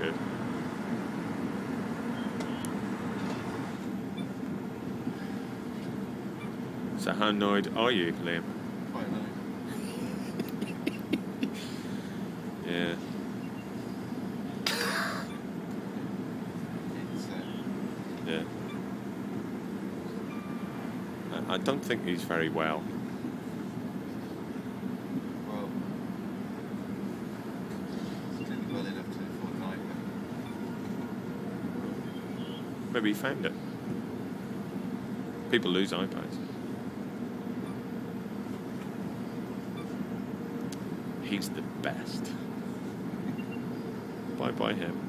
good. So how annoyed are you, Liam? Quite annoyed. Yeah. It's, Yeah. I don't think he's very well. well, it's clearly well enough to afford an iPad. Maybe he found it. People lose iPads. He's the best. Bye-bye him.